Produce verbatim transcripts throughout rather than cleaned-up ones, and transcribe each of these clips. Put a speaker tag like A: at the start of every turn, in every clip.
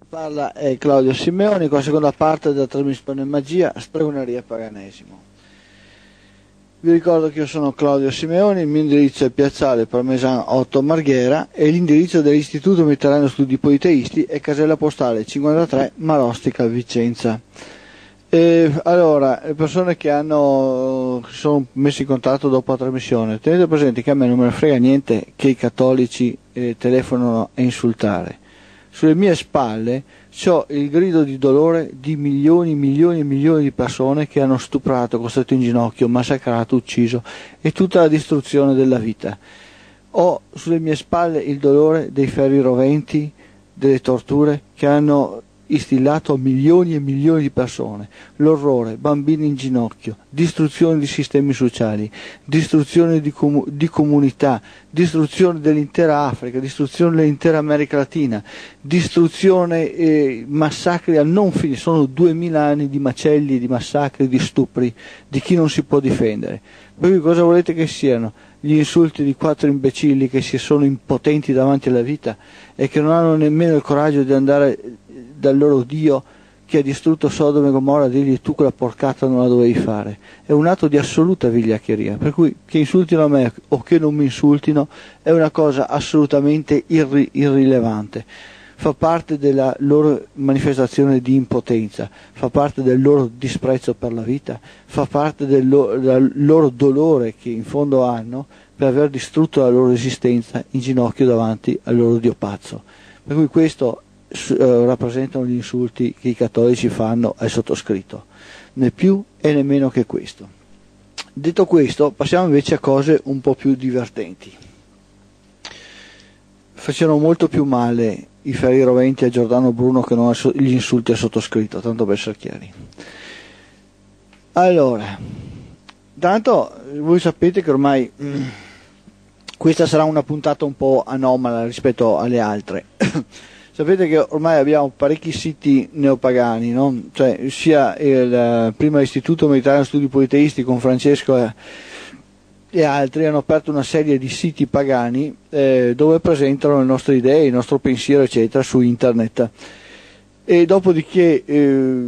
A: Parla è Claudio Simeoni con la seconda parte della trasmissione Magia, Stregoneria e Paganesimo. Vi ricordo che io sono Claudio Simeoni, il mio indirizzo è Piazzale Parmesano otto Marghera e l'indirizzo dell'Istituto Mediterraneo Studi Politeisti è casella postale cinquantatré Marostica Vicenza. E allora, le persone che hanno si sono messe in contatto dopo la trasmissione, tenete presente che a me non me ne frega niente che i cattolici eh, telefonano a insultare. Sulle mie spalle c'ho il grido di dolore di milioni, milioni e milioni di persone che hanno stuprato, costretto in ginocchio, massacrato, ucciso e tutta la distruzione della vita. Ho sulle mie spalle il dolore dei ferri roventi, delle torture che hanno istillato a milioni e milioni di persone, l'orrore, bambini in ginocchio, distruzione di sistemi sociali, distruzione di, com- di comunità, distruzione dell'intera Africa, distruzione dell'intera America Latina, distruzione e massacri a non finire, sono duemila anni di macelli, di massacri, di stupri, di chi non si può difendere. Per cui cosa volete che siano? Gli insulti di quattro imbecilli che si sono impotenti davanti alla vita e che non hanno nemmeno il coraggio di andare dal loro Dio che ha distrutto Sodoma e Gomorra a dirgli tu quella porcata non la dovevi fare. È un atto di assoluta vigliaccheria, per cui che insultino a me o che non mi insultino è una cosa assolutamente irri- irrilevante. Fa parte della loro manifestazione di impotenza, fa parte del loro disprezzo per la vita, fa parte del loro, del loro dolore che in fondo hanno per aver distrutto la loro esistenza in ginocchio davanti al loro Dio pazzo. Per cui questo eh, rappresentano gli insulti che i cattolici fanno al sottoscritto, né più e né meno che questo. Detto questo, passiamo invece a cose un po' più divertenti. Facevano molto più male i ferri roventi a Giordano Bruno che non gli insulti al sottoscritto, tanto per essere chiari. Allora, tanto voi sapete che ormai mh, questa sarà una puntata un po' anomala rispetto alle altre. Sapete che ormai abbiamo parecchi siti neopagani, no? Cioè, sia il prima l'Istituto Mediterraneo Studi Politeisti con Francesco e, e altri hanno aperto una serie di siti pagani eh, dove presentano le nostre idee, il nostro pensiero eccetera su internet. E dopodiché eh,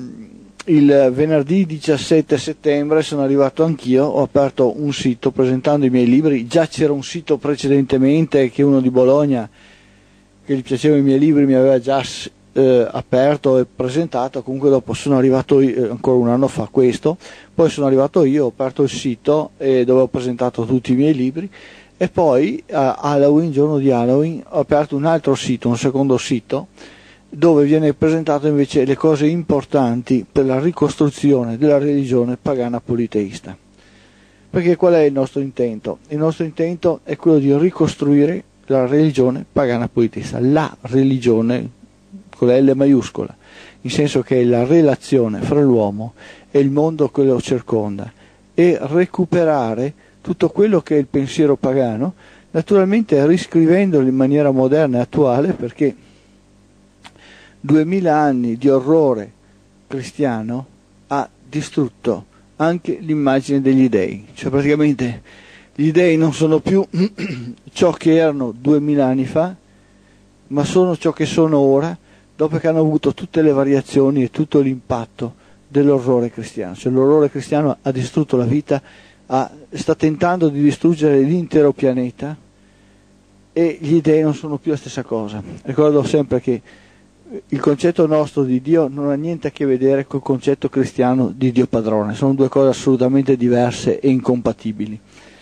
A: il venerdì diciassette settembre sono arrivato anch'io, ho aperto un sito presentando i miei libri. Già c'era un sito precedentemente che uno di Bologna che gli piacevano i miei libri mi aveva già eh, aperto e presentato. Comunque dopo sono arrivato io, ancora un anno fa questo, poi sono arrivato io, ho aperto il sito eh, dove ho presentato tutti i miei libri e poi a Halloween, giorno di Halloween, ho aperto un altro sito, un secondo sito dove viene presentato invece le cose importanti per la ricostruzione della religione pagana politeista. Perché qual è il nostro intento? Il nostro intento è quello di ricostruire la religione pagana politeista, la religione con la L maiuscola, in senso che è la relazione fra l'uomo e il mondo che lo circonda, e recuperare tutto quello che è il pensiero pagano, naturalmente riscrivendolo in maniera moderna e attuale, perché duemila anni di orrore cristiano ha distrutto anche l'immagine degli dei, cioè praticamente gli dei non sono più ciò che erano duemila anni fa, ma sono ciò che sono ora, dopo che hanno avuto tutte le variazioni e tutto l'impatto dell'orrore cristiano. Cioè l'orrore cristiano ha distrutto la vita, ha, sta tentando di distruggere l'intero pianeta e gli dei non sono più la stessa cosa. Ricordo sempre che il concetto nostro di Dio non ha niente a che vedere col concetto cristiano di Dio padrone, sono due cose assolutamente diverse e incompatibili.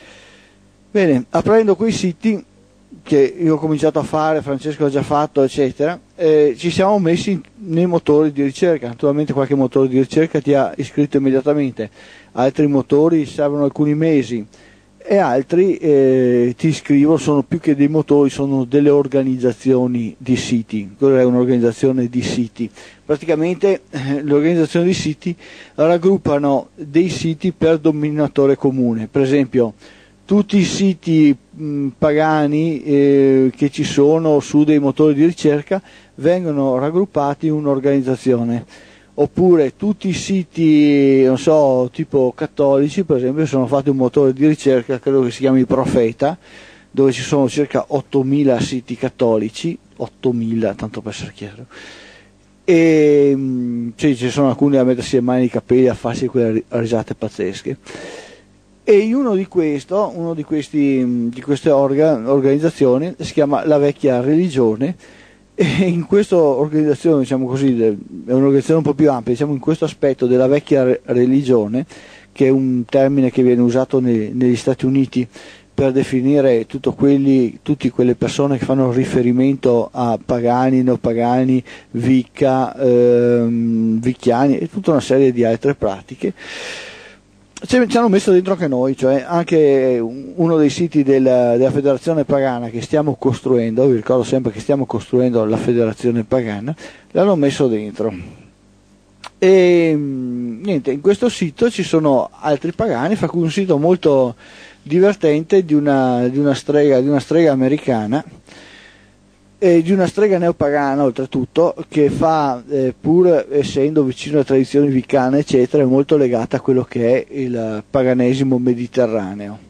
A: Bene, aprendo quei siti che io ho cominciato a fare, Francesco ha già fatto, eccetera, eh, ci siamo messi nei motori di ricerca. Naturalmente qualche motore di ricerca ti ha iscritto immediatamente, altri motori servono alcuni mesi e altri eh, ti iscrivono, sono più che dei motori, sono delle organizzazioni di siti. Cos'è un'organizzazione di siti? Praticamente eh, le organizzazioni di siti raggruppano dei siti per dominatore comune, per esempio tutti i siti mh, pagani eh, che ci sono su dei motori di ricerca vengono raggruppati in un'organizzazione, oppure tutti i siti, non so, tipo cattolici, per esempio, sono fatti un motore di ricerca, credo che si chiami Profeta, dove ci sono circa ottomila siti cattolici, ottomila, tanto per essere chiaro. E sì, ci sono alcuni a mettersi le mani nei capelli, a farsi quelle risate pazzesche. E in uno di questo, uno di, questi, di queste orga, organizzazioni si chiama La Vecchia Religione, e in questa organizzazione, diciamo così, è un'organizzazione un po' più ampia, diciamo in questo aspetto della vecchia religione, che è un termine che viene usato nei, negli Stati Uniti per definire tutto quelli, tutte quelle persone che fanno riferimento a pagani, neopagani, Wicca, ehm, Vicchiani e tutta una serie di altre pratiche. Ci hanno messo dentro anche noi, cioè anche uno dei siti della, della federazione pagana che stiamo costruendo, vi ricordo sempre che stiamo costruendo la federazione pagana, l'hanno messo dentro. E niente, in questo sito ci sono altri pagani, fra cui un sito molto divertente di una, di una, strega, di una strega americana, e di una strega neopagana oltretutto, che fa, eh, pur essendo vicino alle tradizioni vicane eccetera, è molto legata a quello che è il paganesimo mediterraneo.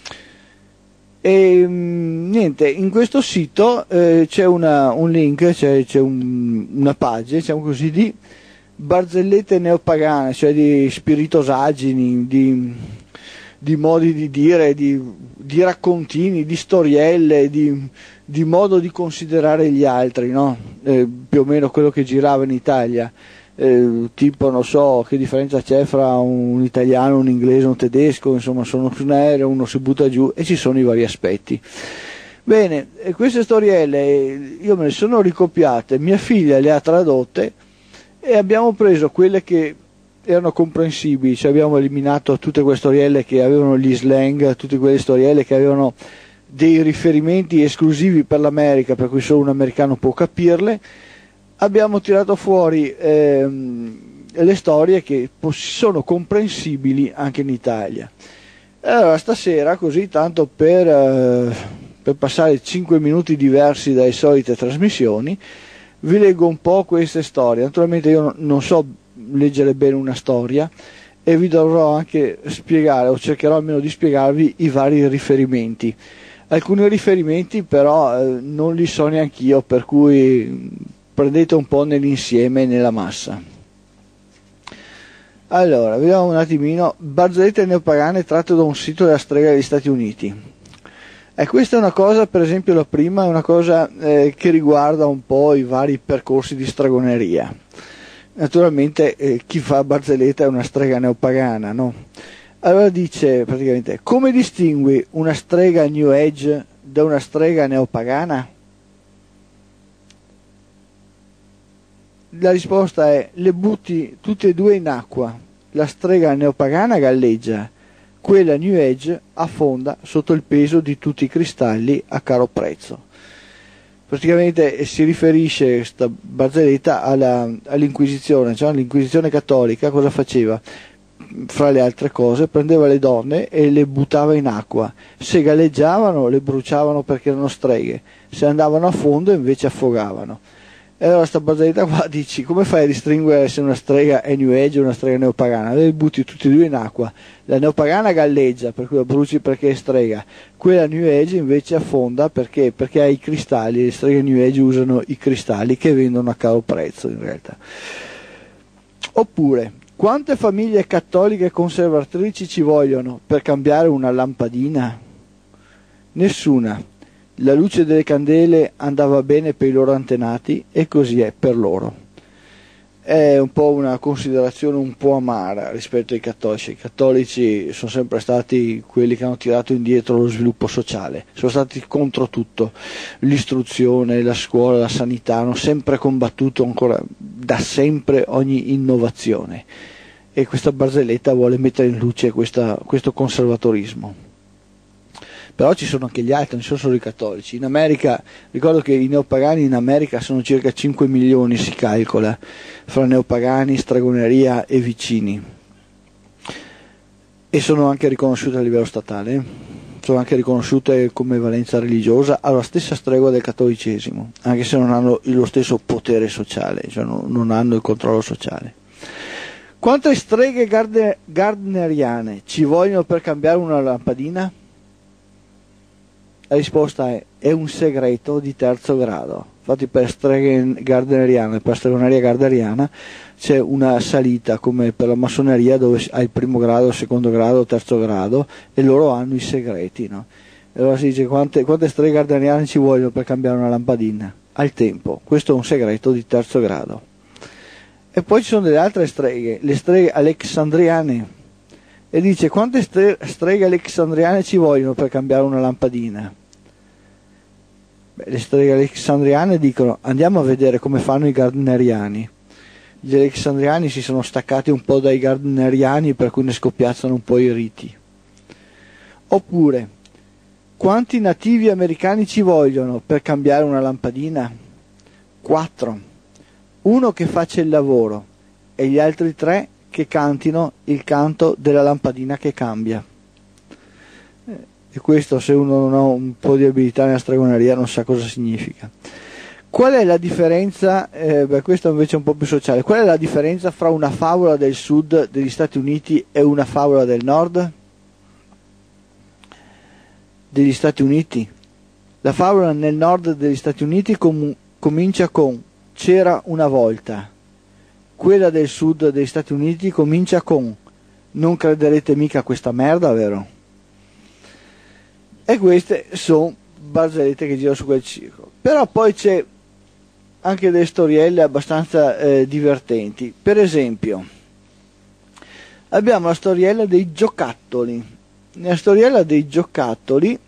A: E mh, niente, in questo sito eh, c'è una, un link, c'è, c'è un, una pagina, diciamo così, di barzellette neopagane, cioè di spiritosaggini, di, di modi di dire, di, di raccontini, di storielle, di, di modo di considerare gli altri, no? Eh, più o meno quello che girava in Italia, eh, tipo non so che differenza c'è fra un italiano, un inglese, un tedesco, insomma sono su un aereo, uno si butta giù e ci sono i vari aspetti. Bene, e queste storielle io me le sono ricopiate, mia figlia le ha tradotte e abbiamo preso quelle che erano comprensibili, cioè abbiamo eliminato tutte quelle storielle che avevano gli slang, tutte quelle storielle che avevano dei riferimenti esclusivi per l'America, per cui solo un americano può capirle. Abbiamo tirato fuori ehm, le storie che sono comprensibili anche in Italia. Allora stasera, così tanto per, eh, per passare cinque minuti diversi dalle solite trasmissioni, vi leggo un po' queste storie. Naturalmente io non so leggere bene una storia e vi dovrò anche spiegare, o cercherò almeno di spiegarvi, i vari riferimenti. Alcuni riferimenti però eh, non li so neanch'io, per cui prendete un po' nell'insieme e nella massa. Allora, vediamo un attimino. Barzellette neopagane tratto da un sito della strega degli Stati Uniti. E questa è una cosa, per esempio la prima è una cosa eh, che riguarda un po' i vari percorsi di stregoneria. Naturalmente eh, chi fa barzelletta è una strega neopagana, no? Allora dice praticamente: come distingui una strega New Age da una strega neopagana? La risposta è: le butti tutte e due in acqua, la strega neopagana galleggia, quella New Age affonda sotto il peso di tutti i cristalli a caro prezzo. Praticamente si riferisce questa barzelletta alla, all'Inquisizione, cioè l'Inquisizione cattolica cosa faceva? Fra le altre cose prendeva le donne e le buttava in acqua, se galleggiavano le bruciavano perché erano streghe, se andavano a fondo invece affogavano. E allora sta barzelletta qua dici: come fai a distinguere se una strega è New Age o una strega neopagana? Le butti tutti e due in acqua, la neopagana galleggia per cui la bruci perché è strega, quella New Age invece affonda perché, perché ha i cristalli, le streghe New Age usano i cristalli che vendono a caro prezzo in realtà. Oppure: quante famiglie cattoliche conservatrici ci vogliono per cambiare una lampadina? Nessuna. La luce delle candele andava bene per i loro antenati e così è per loro. È un po' una considerazione un po' amara rispetto ai cattolici. I cattolici sono sempre stati quelli che hanno tirato indietro lo sviluppo sociale, sono stati contro tutto, l'istruzione, la scuola, la sanità, hanno sempre combattuto ancora da sempre ogni innovazione, e questa barzelletta vuole mettere in luce questa, questo conservatorismo. Però ci sono anche gli altri, non sono solo i cattolici. In America, ricordo che i neopagani in America sono circa cinque milioni, si calcola, fra neopagani, stregoneria e vicini. E sono anche riconosciute a livello statale, sono anche riconosciute come valenza religiosa alla stessa stregua del cattolicesimo, anche se non hanno lo stesso potere sociale, cioè non hanno il controllo sociale. Quante streghe gardneriane ci vogliono per cambiare una lampadina? La risposta è: è un segreto di terzo grado. Infatti per streghe gardneriane, per stregoneria gardneriana c'è una salita come per la massoneria dove hai il primo grado, secondo grado, terzo grado e loro hanno i segreti, no? E allora si dice quante, quante streghe gardneriane ci vogliono per cambiare una lampadina? Al tempo, questo è un segreto di terzo grado. E poi ci sono delle altre streghe, le streghe alexandriane, e dice quante streghe alexandriane ci vogliono per cambiare una lampadina? Beh, le streghe alexandriane dicono andiamo a vedere come fanno i gardneriani. Gli alexandriani si sono staccati un po' dai gardneriani, per cui ne scoppiazzano un po' i riti. Oppure quanti nativi americani ci vogliono per cambiare una lampadina? Quattro. Uno che faccia il lavoro e gli altri tre che cantino il canto della lampadina che cambia. E questo, se uno non ha un po' di abilità nella stregoneria, non sa cosa significa. Qual è la differenza, eh, beh, questo invece è un po' più sociale, qual è la differenza fra una favola del sud degli Stati Uniti e una favola del nord degli Stati Uniti? La favola nel nord degli Stati Uniti com- comincia con c'era una volta, quella del sud degli Stati Uniti comincia con non crederete mica a questa merda, vero? E queste sono barzellette che girano su quel circo. Però poi c'è anche delle storielle abbastanza eh, divertenti. Per esempio abbiamo la storiella dei giocattoli. Nella storiella dei giocattoli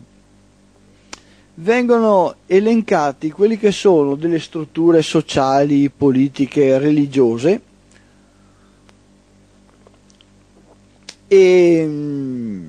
A: vengono elencati quelli che sono delle strutture sociali, politiche, religiose e,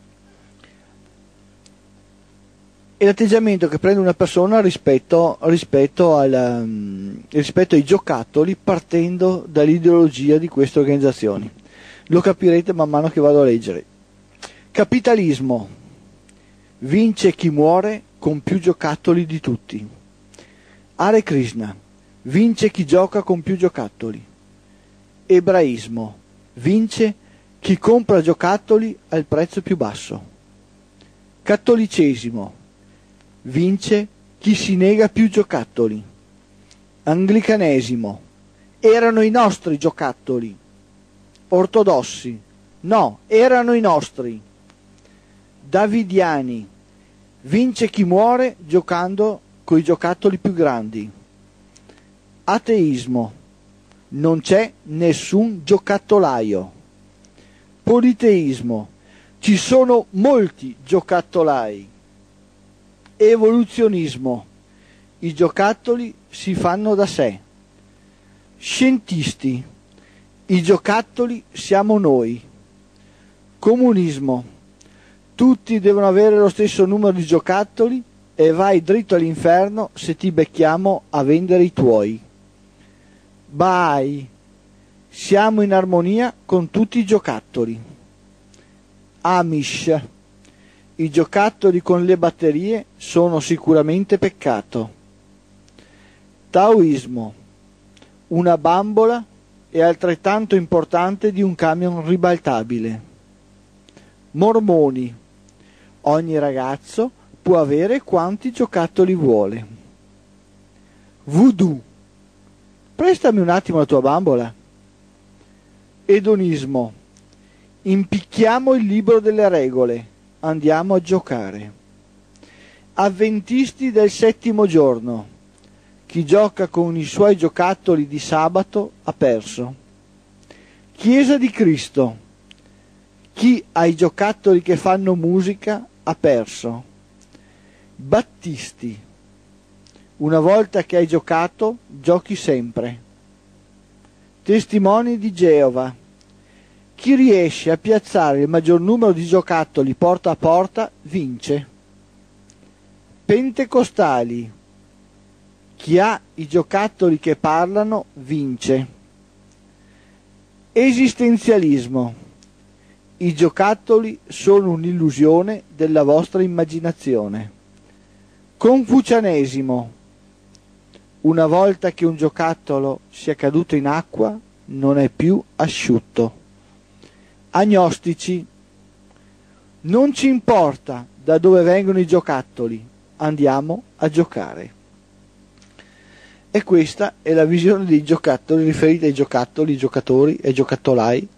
A: e l'atteggiamento che prende una persona rispetto, rispetto, al, rispetto ai giocattoli, partendo dall'ideologia di queste organizzazioni. Lo capirete man mano che vado a leggere. Capitalismo: vince chi muore con più giocattoli di tutti. Hare Krishna: vince chi gioca con più giocattoli. Ebraismo: vince chi compra giocattoli al prezzo più basso. Cattolicesimo: vince chi si nega più giocattoli. Anglicanesimo: erano i nostri giocattoli. Ortodossi: no, erano i nostri. Davidiani: vince chi muore giocando coi giocattoli più grandi. Ateismo: non c'è nessun giocattolaio. Politeismo: ci sono molti giocattolai. Evoluzionismo: i giocattoli si fanno da sé. Scientisti: i giocattoli siamo noi. Comunismo: tutti devono avere lo stesso numero di giocattoli e vai dritto all'inferno se ti becchiamo a vendere i tuoi. Bye, siamo in armonia con tutti i giocattoli. Amish: i giocattoli con le batterie sono sicuramente peccato. Taoismo: una bambola è altrettanto importante di un camion ribaltabile. Mormoni: ogni ragazzo può avere quanti giocattoli vuole. Voodoo: prestami un attimo la tua bambola. Edonismo: impicchiamo il libro delle regole, andiamo a giocare. Avventisti del settimo giorno: chi gioca con i suoi giocattoli di sabato ha perso. Chiesa di Cristo: chi ha i giocattoli che fanno musica ha perso. Battisti: una volta che hai giocato, giochi sempre. Testimoni di Geova: chi riesce a piazzare il maggior numero di giocattoli porta a porta vince. Pentecostali: chi ha i giocattoli che parlano vince. Esistenzialismo: i giocattoli sono un'illusione della vostra immaginazione. Confucianesimo: una volta che un giocattolo sia caduto in acqua non è più asciutto. Agnostici: non ci importa da dove vengono i giocattoli, andiamo a giocare. E questa è la visione dei giocattoli riferita ai giocattoli, giocatori e giocattolai,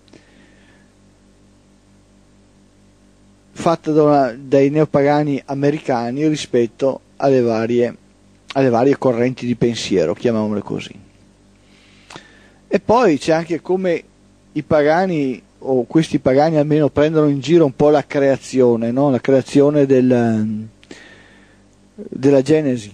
A: fatta da una, dai neopagani americani rispetto alle varie, alle varie correnti di pensiero, chiamiamole così. E poi c'è anche come i pagani, o questi pagani almeno, prendono in giro un po' la creazione, no? La creazione del, della Genesi,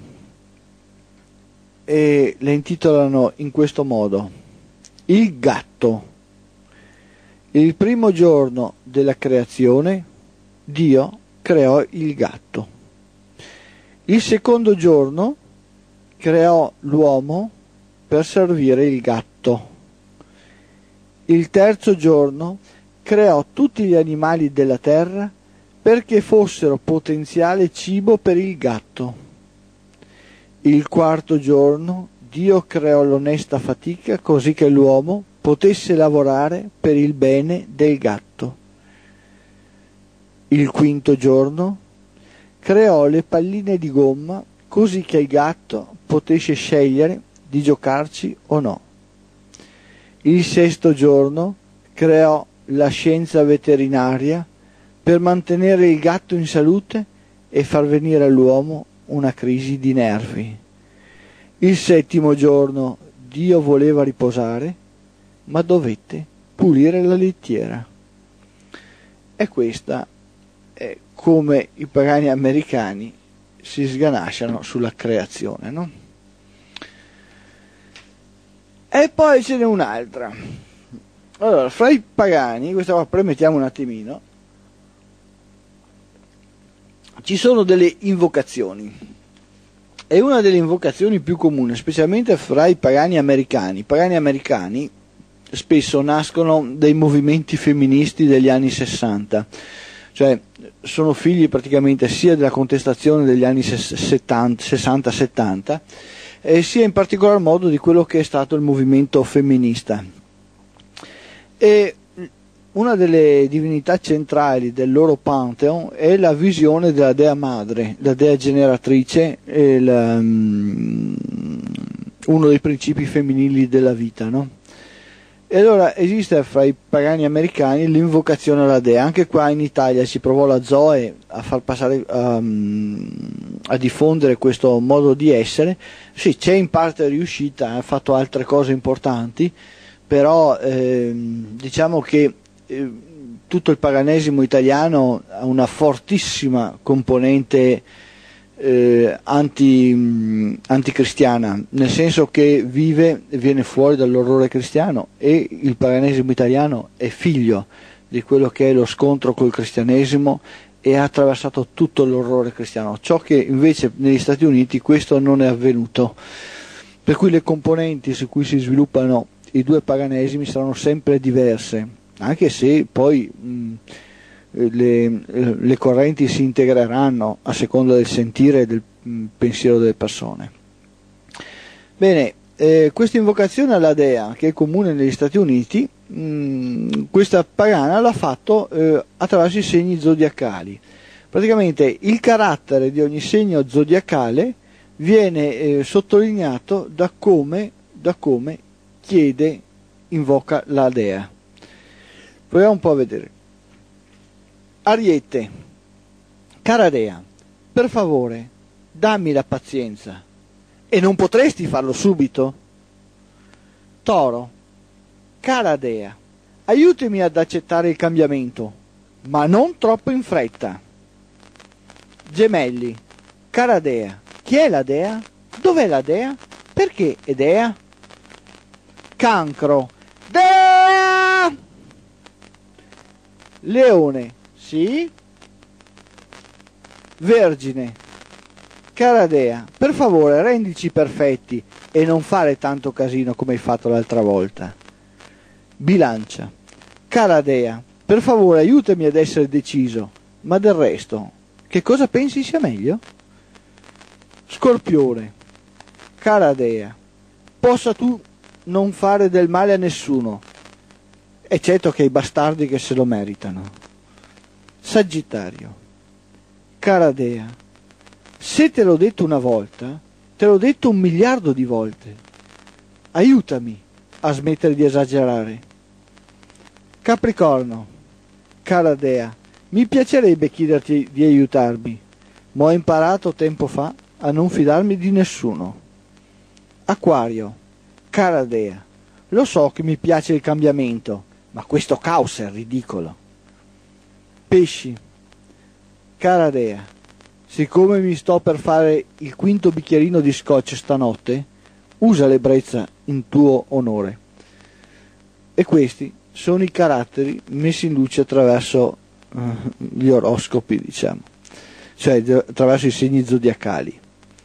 A: e le intitolano in questo modo: il gatto. Il primo giorno della creazione Dio creò il gatto. Il secondo giorno creò l'uomo per servire il gatto. Il terzo giorno creò tutti gli animali della terra perché fossero potenziale cibo per il gatto. Il quarto giorno Dio creò l'onesta fatica così che l'uomo potesse lavorare per il bene del gatto. Il quinto giorno creò le palline di gomma così che il gatto potesse scegliere di giocarci o no. Il sesto giorno creò la scienza veterinaria per mantenere il gatto in salute e far venire all'uomo una crisi di nervi. Il settimo giorno Dio voleva riposare, ma dovette pulire la lettiera. E questa è come i pagani americani si sganasciano sulla creazione, no? E poi ce n'è un'altra. Allora, fra i pagani, questa qua premettiamo un attimino, ci sono delle invocazioni. E una delle invocazioni più comuni, specialmente fra i pagani americani. I pagani americani spesso nascono dai movimenti femministi degli anni sessanta, cioè sono figli praticamente sia della contestazione degli anni sessanta settanta, e sia in particolar modo di quello che è stato il movimento femminista. E una delle divinità centrali del loro pantheon è la visione della dea madre, la dea generatrice, e la, um, uno dei principi femminili della vita, no? E allora esiste fra i pagani americani l'invocazione alla dea. Anche qua in Italia si provò la Zoe a far passare, um, a diffondere questo modo di essere. Sì, c'è in parte riuscita, ha fatto altre cose importanti, però ehm, diciamo che eh, tutto il paganesimo italiano ha una fortissima componente eh, anti, mh, anticristiana, nel senso che vive e viene fuori dall'orrore cristiano, e il paganesimo italiano è figlio di quello che è lo scontro col cristianesimo e ha attraversato tutto l'orrore cristiano, ciò che invece negli Stati Uniti questo non è avvenuto, per cui le componenti su cui si sviluppano i due paganesimi saranno sempre diverse, anche se poi mh, le, le correnti si integreranno a seconda del sentire e del mh, pensiero delle persone. Bene, eh, questa invocazione alla dea, che è comune negli Stati Uniti, mh, questa pagana l'ha fatto eh, attraverso i segni zodiacali. Praticamente il carattere di ogni segno zodiacale viene eh, sottolineato da come, da come chiede, invoca la dea. Proviamo un po' a vedere. Ariete: cara dea, per favore dammi la pazienza, e non potresti farlo subito? Toro: cara dea, aiutami ad accettare il cambiamento, ma non troppo in fretta. Gemelli: cara dea, chi è la dea? Dov'è la dea? Perché è dea? Cancro: dea! Leone: sì? Vergine: cara dea, per favore rendici perfetti e non fare tanto casino come hai fatto l'altra volta. Bilancia: cara dea, per favore aiutami ad essere deciso, ma del resto, che cosa pensi sia meglio? Scorpione: cara dea, possa tu non fare del male a nessuno, eccetto che ai bastardi che se lo meritano. Sagittario: cara dea, se te l'ho detto una volta, te l'ho detto un miliardo di volte. Aiutami a smettere di esagerare. Capricorno, cara Dea, mi piacerebbe chiederti di aiutarmi, ma ho imparato tempo fa a non fidarmi di nessuno. Acquario, cara Dea, lo so che mi piace il cambiamento, ma questo caos è ridicolo. Pesci, cara Dea, siccome mi sto per fare il quinto bicchierino di scotch stanotte, usa l'ebbrezza in tuo onore. E questi sono i caratteri messi in luce attraverso uh, gli oroscopi, diciamo, cioè attraverso i segni zodiacali.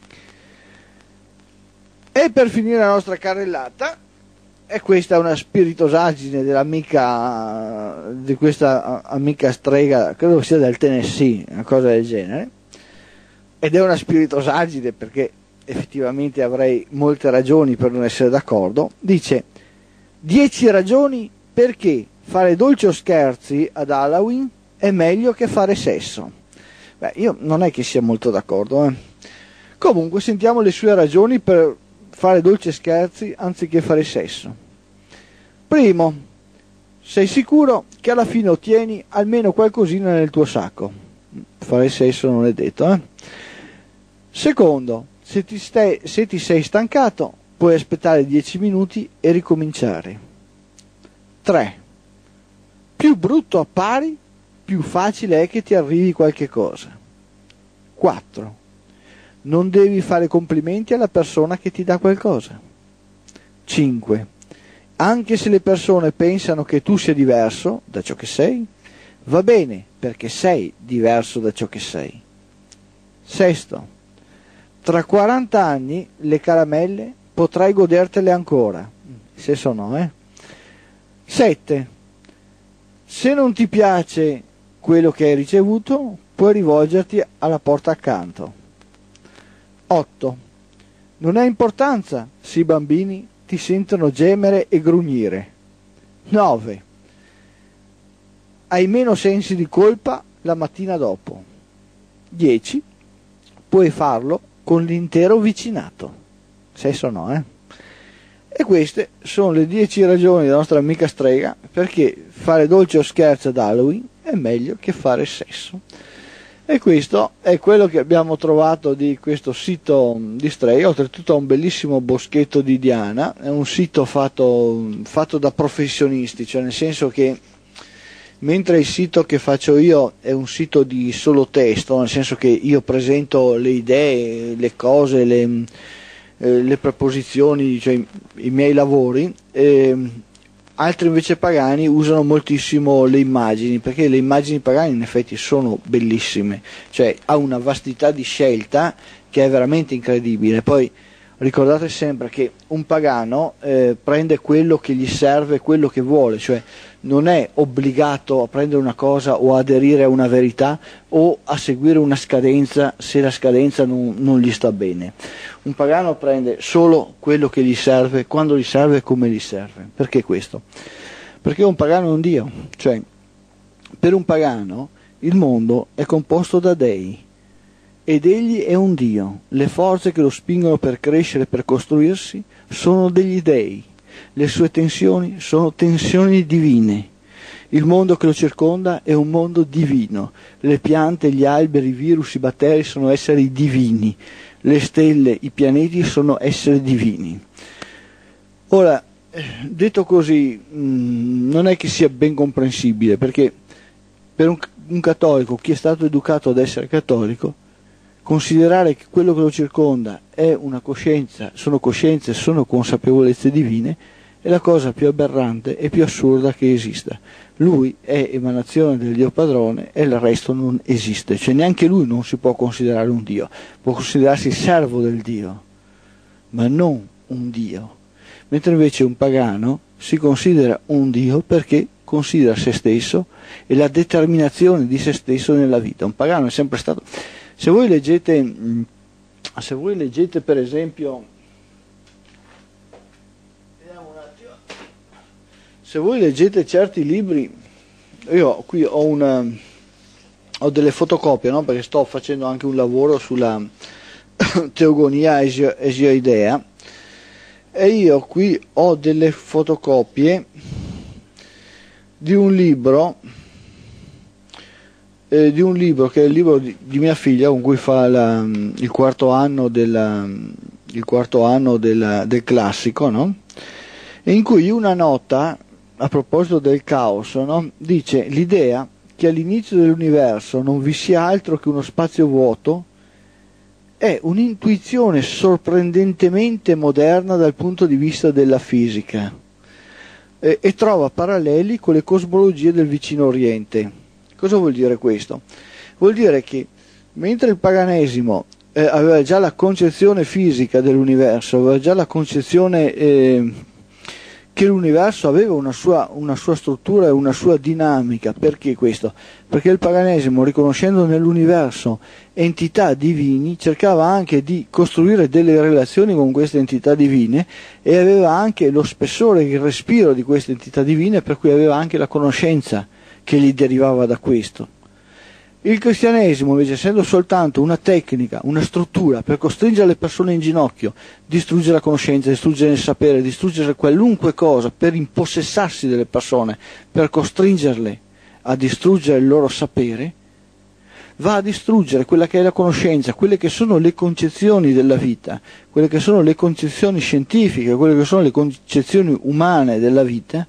A: E per finire la nostra carrellata, e questa è una spiritosaggine dell'amica, di questa amica strega, credo sia del Tennessee, una cosa del genere, ed è una spiritosaggine perché effettivamente avrei molte ragioni per non essere d'accordo. Dice: dieci ragioni perché fare dolci o scherzi ad Halloween è meglio che fare sesso. Beh, io non è che sia molto d'accordo, eh. Comunque sentiamo le sue ragioni per fare dolci e scherzi anziché fare sesso. Primo, sei sicuro che alla fine ottieni almeno qualcosina nel tuo sacco. Fare sesso non è detto, eh. Secondo, se ti, stai, se ti sei stancato puoi aspettare dieci minuti e ricominciare. tre. Più brutto appari, più facile è che ti arrivi qualche cosa. quattro. Non devi fare complimenti alla persona che ti dà qualcosa. cinque. Anche se le persone pensano che tu sia diverso da ciò che sei, va bene perché sei diverso da ciò che sei. Sesto. Tra quaranta anni le caramelle potrai godertele ancora. Se sono, eh? sette. Se non ti piace quello che hai ricevuto, puoi rivolgerti alla porta accanto. otto. Non ha importanza se i bambini ti sentono gemere e grugnire. nove. Hai meno sensi di colpa la mattina dopo. dieci. Puoi farlo con l'intero vicinato. Sesso no, eh? E queste sono le dieci ragioni della nostra amica strega perché fare dolce o scherzo ad Halloween è meglio che fare sesso. E questo è quello che abbiamo trovato di questo sito di Strega. Oltretutto ha un bellissimo boschetto di Diana, è un sito fatto, fatto da professionisti, cioè nel senso che mentre il sito che faccio io è un sito di solo testo, nel senso che io presento le idee, le cose, le, eh, le preposizioni, cioè i, i miei lavori, eh, altri invece pagani usano moltissimo le immagini, perché le immagini pagane in effetti sono bellissime, cioè ha una vastità di scelta che è veramente incredibile. Poi ricordate sempre che un pagano eh, prende quello che gli serve, quello che vuole, cioè non è obbligato a prendere una cosa o aderire a una verità o a seguire una scadenza se la scadenza non, non gli sta bene. Un pagano prende solo quello che gli serve, quando gli serve e come gli serve. Perché questo? Perché un pagano è un dio, cioè per un pagano il mondo è composto da dei ed egli è un dio. Le forze che lo spingono per crescere, per costruirsi, sono degli dei. Le sue tensioni sono tensioni divine. Il mondo che lo circonda è un mondo divino. Le piante, gli alberi, i virus, i batteri sono esseri divini. Le stelle, i pianeti sono esseri divini. Ora, detto così, mh, non è che sia ben comprensibile, perché per un, un cattolico, chi è stato educato ad essere cattolico, considerare che quello che lo circonda è una coscienza, sono coscienze, sono consapevolezze divine, è la cosa più aberrante e più assurda che esista. Lui è emanazione del Dio padrone e il resto non esiste, cioè neanche lui non si può considerare un Dio, può considerarsi servo del Dio, ma non un Dio. Mentre invece un pagano si considera un Dio perché considera se stesso e la determinazione di se stesso nella vita. Un pagano è sempre stato... Se voi leggete, se voi leggete per esempio, vediamo un attimo, se voi leggete certi libri, io qui ho una, ho delle fotocopie, no? Perché sto facendo anche un lavoro sulla, Teogonia Esioidea, e io qui ho delle fotocopie di un libro eh, di un libro che è il libro di, di mia figlia, con cui fa la, il quarto anno della, il quarto anno della, del classico, no? E in cui una nota a proposito del caos, no? Dice: l'idea che all'inizio dell'universo non vi sia altro che uno spazio vuoto è un'intuizione sorprendentemente moderna dal punto di vista della fisica, e, e trova paralleli con le cosmologie del vicino Oriente. Cosa vuol dire questo? Vuol dire che mentre il paganesimo eh, aveva già la concezione fisica dell'universo, aveva già la concezione eh, che l'universo aveva una sua, una sua struttura e una sua dinamica. Perché questo? Perché il paganesimo, riconoscendo nell'universo entità divini, cercava anche di costruire delle relazioni con queste entità divine, e aveva anche lo spessore, il respiro di queste entità divine, per cui aveva anche la conoscenza che gli derivava da questo. Il cristianesimo, invece, essendo soltanto una tecnica, una struttura per costringere le persone in ginocchio, distruggere la conoscenza, distruggere il sapere, distruggere qualunque cosa per impossessarsi delle persone, per costringerle a distruggere il loro sapere, va a distruggere quella che è la conoscenza, quelle che sono le concezioni della vita, quelle che sono le concezioni scientifiche, quelle che sono le concezioni umane della vita,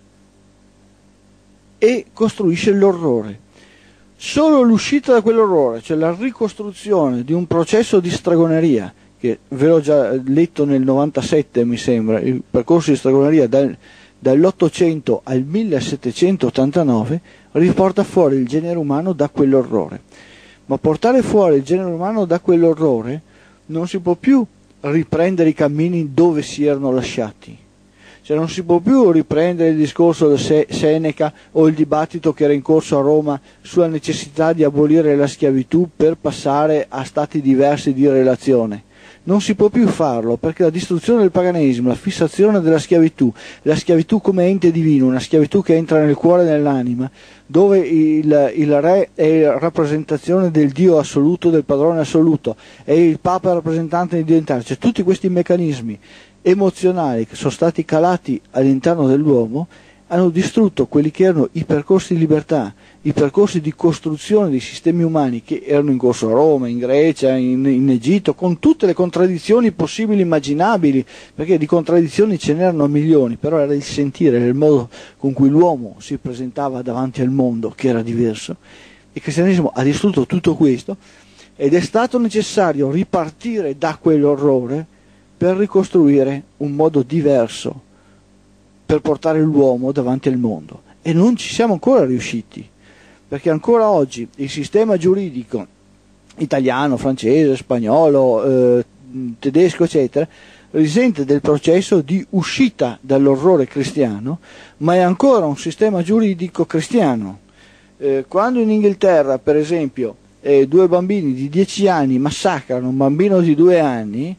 A: e costruisce l'orrore. Solo l'uscita da quell'orrore, cioè la ricostruzione di un processo di stregoneria, che ve l'ho già letto nel novantasette mi sembra, il percorso di stregoneria dal, dall'ottocento al millesettecentottantanove, riporta fuori il genere umano da quell'orrore. Ma portare fuori il genere umano da quell'orrore non si può più riprendere i cammini dove si erano lasciati. Cioè non si può più riprendere il discorso di Seneca o il dibattito che era in corso a Roma sulla necessità di abolire la schiavitù per passare a stati diversi di relazione. Non si può più farlo, perché la distruzione del paganesimo, la fissazione della schiavitù, la schiavitù come ente divino, una schiavitù che entra nel cuore dell'anima, dove il, il re è rappresentazione del Dio assoluto, del padrone assoluto, e il Papa è rappresentante del Dio interno, cioè tutti questi meccanismi emozionali che sono stati calati all'interno dell'uomo hanno distrutto quelli che erano i percorsi di libertà, i percorsi di costruzione dei sistemi umani che erano in corso a Roma, in Grecia, in, in Egitto, con tutte le contraddizioni possibili e immaginabili, perché di contraddizioni ce n'erano milioni, però era il sentire, era il modo con cui l'uomo si presentava davanti al mondo che era diverso. Il cristianesimo ha distrutto tutto questo, ed è stato necessario ripartire da quell'orrore per ricostruire un modo diverso per portare l'uomo davanti al mondo, e non ci siamo ancora riusciti, perché ancora oggi il sistema giuridico italiano, francese, spagnolo, eh, tedesco eccetera risente del processo di uscita dall'orrore cristiano, ma è ancora un sistema giuridico cristiano. Eh, quando in Inghilterra, per esempio, eh, due bambini di dieci anni massacrano un bambino di due anni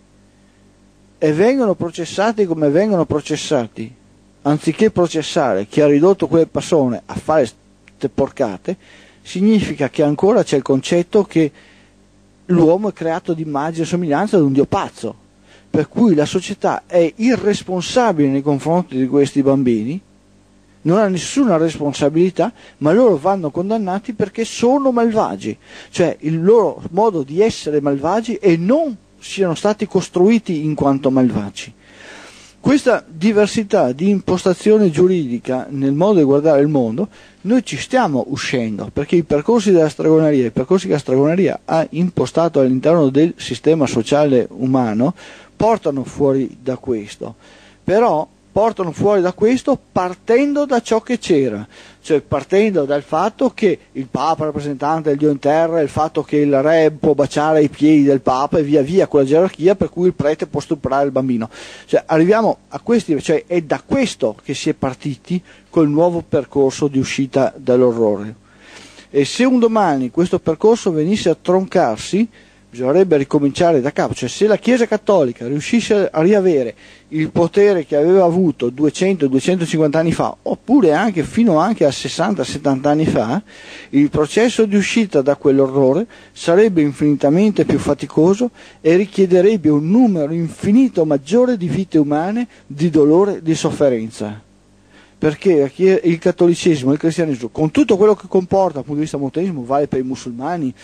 A: e vengono processati come vengono processati, anziché processare chi ha ridotto quelle persone a fare ste porcate, significa che ancora c'è il concetto che l'uomo è creato di immagine e somiglianza di un dio pazzo, per cui la società è irresponsabile nei confronti di questi bambini, non ha nessuna responsabilità, ma loro vanno condannati perché sono malvagi, cioè il loro modo di essere malvagi e non siano stati costruiti in quanto malvagi. Questa diversità di impostazione giuridica nel modo di guardare il mondo, noi ci stiamo uscendo, perché i percorsi della stregoneria, i percorsi che la stregoneria ha impostato all'interno del sistema sociale umano, portano fuori da questo, però portano fuori da questo partendo da ciò che c'era, cioè partendo dal fatto che il Papa è rappresentante del Dio in terra, il fatto che il re può baciare i piedi del Papa e via via quella gerarchia per cui il prete può stuprare il bambino. Cioè arriviamo a questi, cioè è da questo che si è partiti col nuovo percorso di uscita dall'orrore. E se un domani questo percorso venisse a troncarsi, bisognerebbe ricominciare da capo. Cioè, se la Chiesa Cattolica riuscisse a riavere il potere che aveva avuto duecento duecentocinquanta anni fa, oppure anche fino anche a sessanta settanta anni fa, il processo di uscita da quell'orrore sarebbe infinitamente più faticoso e richiederebbe un numero infinito maggiore di vite umane, di dolore, di sofferenza. Perché il cattolicesimo, il cristianesimo, con tutto quello che comporta dal punto di vista monoteismo, vale per i musulmani,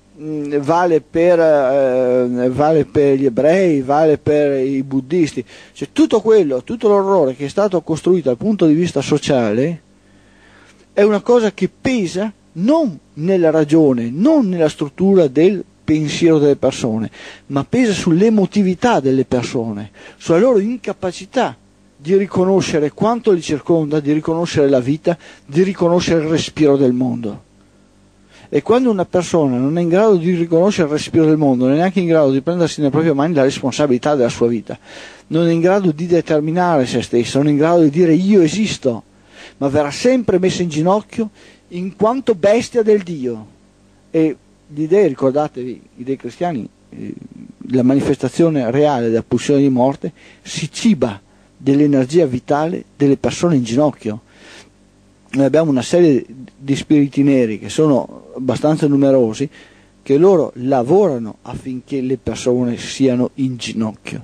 A: Vale per, eh, vale per gli ebrei, vale per i buddisti, cioè tutto quello, tutto l'orrore che è stato costruito dal punto di vista sociale è una cosa che pesa non nella ragione, non nella struttura del pensiero delle persone, ma pesa sull'emotività delle persone, sulla loro incapacità di riconoscere quanto li circonda, di riconoscere la vita, di riconoscere il respiro del mondo. E quando una persona non è in grado di riconoscere il respiro del mondo, non è neanche in grado di prendersi nelle proprie mani la responsabilità della sua vita, non è in grado di determinare se stesso, non è in grado di dire io esisto, ma verrà sempre messo in ginocchio in quanto bestia del Dio. E gli dei, ricordatevi, i dei cristiani, eh, la manifestazione reale della pulsione di morte si ciba dell'energia vitale delle persone in ginocchio. Noi abbiamo una serie di spiriti neri che sono abbastanza numerosi, che loro lavorano affinché le persone siano in ginocchio.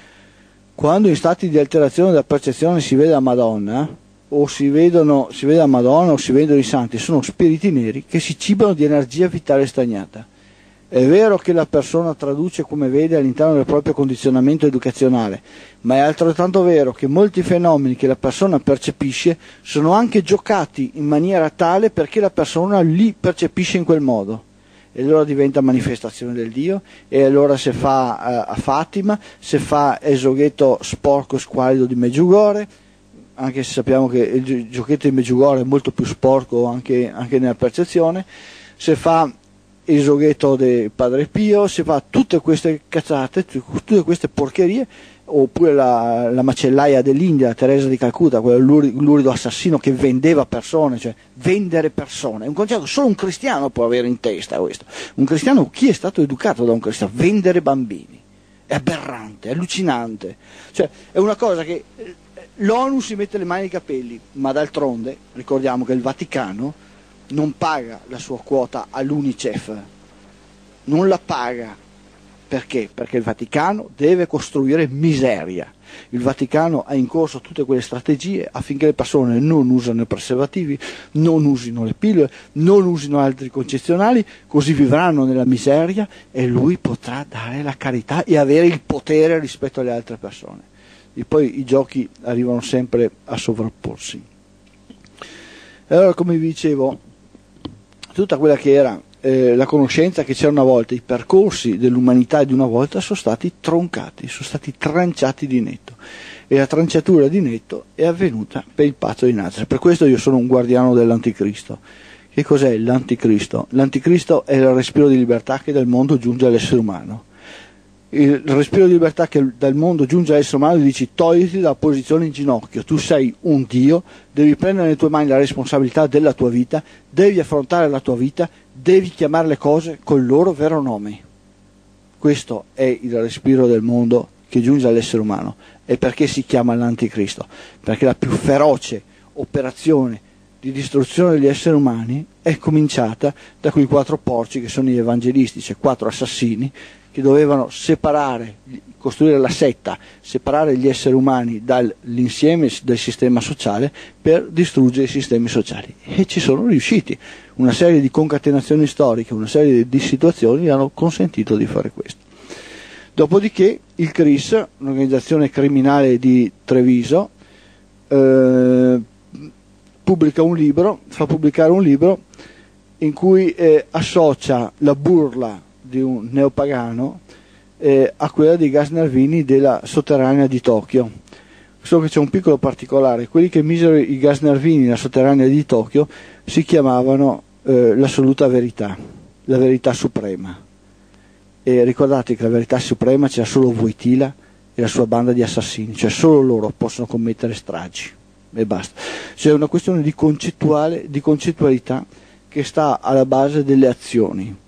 A: Quando in stati di alterazione della percezione si vede la Madonna, o si vedono, si vede la Madonna o si vedono i santi, sono spiriti neri che si cibano di energia vitale stagnata. È vero che la persona traduce come vede all'interno del proprio condizionamento educazionale, ma è altrettanto vero che molti fenomeni che la persona percepisce sono anche giocati in maniera tale perché la persona li percepisce in quel modo. E allora diventa manifestazione del Dio, e allora se fa uh, a Fatima, se fa esoghetto sporco e squalido di Meggiugorje, anche se sappiamo che il giochetto di Meggiugorje è molto più sporco anche, anche nella percezione, se fa esoghetto del Padre Pio, si fa tutte queste cazzate, tutte queste porcherie, oppure la, la macellaia dell'India, Teresa di Calcutta, quel lurido assassino che vendeva persone, cioè vendere persone, è un concetto che solo un cristiano può avere in testa questo. Un cristiano, chi è stato educato da un cristiano? Vendere bambini, è aberrante, è allucinante, cioè è una cosa che l'ONU si mette le mani nei capelli, ma d'altronde ricordiamo che il Vaticano non paga la sua quota all'Unicef, non la paga. Perché? Perché il Vaticano deve costruire miseria. Il Vaticano ha in corso tutte quelle strategie affinché le persone non usino i preservativi, non usino le pillole, non usino altri concezionali, così vivranno nella miseria e lui potrà dare la carità e avere il potere rispetto alle altre persone. E poi i giochi arrivano sempre a sovrapporsi. E allora, come vi dicevo, tutta quella che era eh, la conoscenza che c'era una volta, i percorsi dell'umanità di una volta sono stati troncati, sono stati tranciati di netto, e la tranciatura di netto è avvenuta per il patto di Nazareth. Per questo io sono un guardiano dell'anticristo. Che cos'è l'anticristo? L'anticristo è il respiro di libertà che dal mondo giunge all'essere umano. Il respiro di libertà che dal mondo giunge all'essere umano gli dici: togliti dalla posizione in ginocchio, tu sei un Dio, devi prendere nelle tue mani la responsabilità della tua vita, devi affrontare la tua vita, devi chiamare le cose col loro vero nome. Questo è il respiro del mondo che giunge all'essere umano. E perché si chiama l'anticristo? Perché la più feroce operazione di distruzione degli esseri umani è cominciata da quei quattro porci che sono gli evangelisti, cioè quattro assassini che dovevano separare, costruire la setta, separare gli esseri umani dall'insieme del sistema sociale per distruggere i sistemi sociali. E ci sono riusciti. Una serie di concatenazioni storiche, una serie di situazioni hanno consentito di fare questo. Dopodiché il C R I S, un'organizzazione criminale di Treviso, eh, pubblica un libro, fa pubblicare un libro in cui eh, associa la burla di un neopagano eh, a quella dei gas nervini della sotterranea di Tokyo. Solo che c'è un piccolo particolare: quelli che misero i gas nervini nella sotterranea di Tokyo si chiamavano eh, l'assoluta verità, la verità suprema. E ricordate che la verità suprema c'era solo Wojtyla e la sua banda di assassini, cioè solo loro possono commettere stragi e basta. C'è una questione di concettuale, di concettualità che sta alla base delle azioni.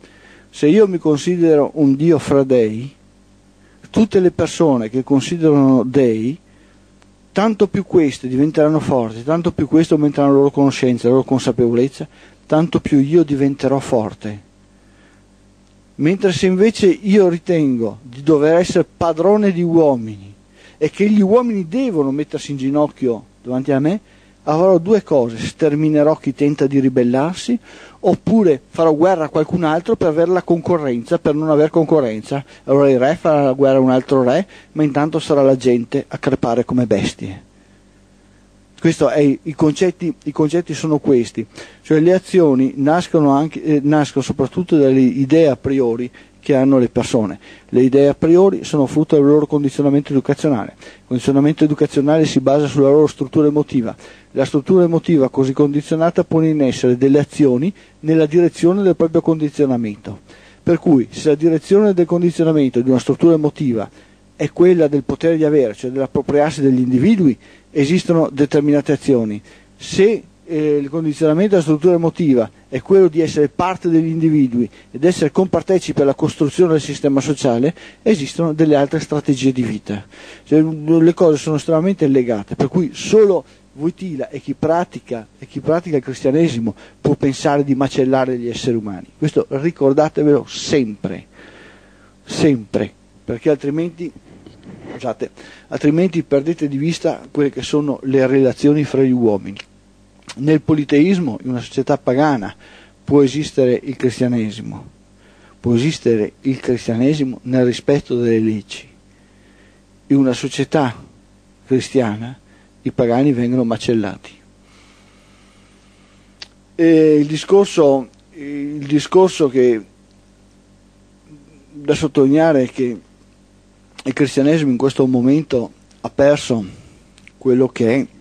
A: Se io mi considero un Dio fra dei, tutte le persone che considerano dei, tanto più queste diventeranno forti, tanto più queste aumenteranno la loro conoscenza, la loro consapevolezza, tanto più io diventerò forte. Mentre se invece io ritengo di dover essere padrone di uomini e che gli uomini devono mettersi in ginocchio davanti a me, avrò due cose: sterminerò chi tenta di ribellarsi, oppure farò guerra a qualcun altro per avere la concorrenza, per non aver concorrenza. Allora il re farà la guerra a un altro re, ma intanto sarà la gente a crepare come bestie. Questo è, i concetti, i concetti sono questi, cioè le azioni nascono, anche, eh, nascono soprattutto dalle idee a priori che hanno le persone. Le idee a priori sono frutto del loro condizionamento educazionale. Il condizionamento educazionale si basa sulla loro struttura emotiva. La struttura emotiva così condizionata pone in essere delle azioni nella direzione del proprio condizionamento. Per cui se la direzione del condizionamento di una struttura emotiva è quella del potere di avere, cioè dell'appropriarsi degli individui, esistono determinate azioni. Se eh, il condizionamento della struttura emotiva è quello di essere parte degli individui ed essere compartecipi alla costruzione del sistema sociale, esistono delle altre strategie di vita. Cioè, le cose sono estremamente legate, per cui solo Wojtyla e chi pratica, e chi pratica il cristianesimo può pensare di macellare gli esseri umani. Questo ricordatevelo sempre, sempre, perché altrimenti Scusate, altrimenti perdete di vista quelle che sono le relazioni fra gli uomini. Nel politeismo, in una società pagana, può esistere il cristianesimo, può esistere il cristianesimo nel rispetto delle leggi. In una società cristiana i pagani vengono macellati. E il discorso, il discorso che da sottolineare è che il cristianesimo in questo momento ha perso quello che è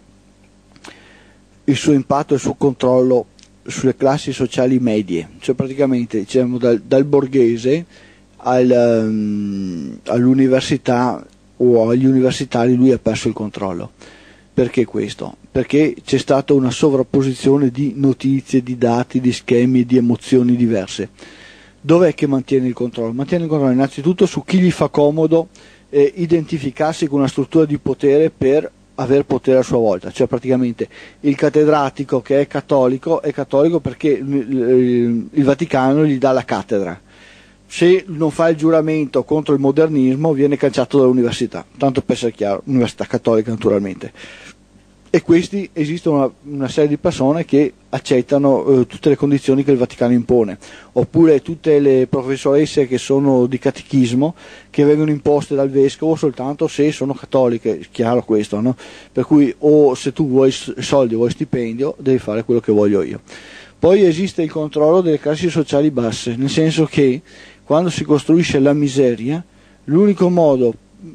A: il suo impatto e il suo controllo sulle classi sociali medie, cioè praticamente diciamo, dal, dal borghese al, um, all'università o agli universitari lui ha perso il controllo. Perché questo? Perché c'è stata una sovrapposizione di notizie, di dati, di schemi e di emozioni diverse. Dov'è che mantiene il controllo? Mantiene il controllo innanzitutto su chi gli fa comodo eh, identificarsi con una struttura di potere per aver potere a sua volta, cioè praticamente il cattedratico che è cattolico è cattolico perché il, il Vaticano gli dà la cattedra. Se non fa il giuramento contro il modernismo viene cacciato dall'università, tanto per essere chiaro, università cattolica naturalmente. E questi esistono una, una serie di persone che accettano eh, tutte le condizioni che il Vaticano impone, oppure tutte le professoresse che sono di catechismo che vengono imposte dal vescovo soltanto se sono cattoliche, chiaro questo, no? Per cui o se tu vuoi soldi o vuoi stipendio devi fare quello che voglio io. Poi esiste il controllo delle classi sociali basse, nel senso che quando si costruisce la miseria, l'unico modo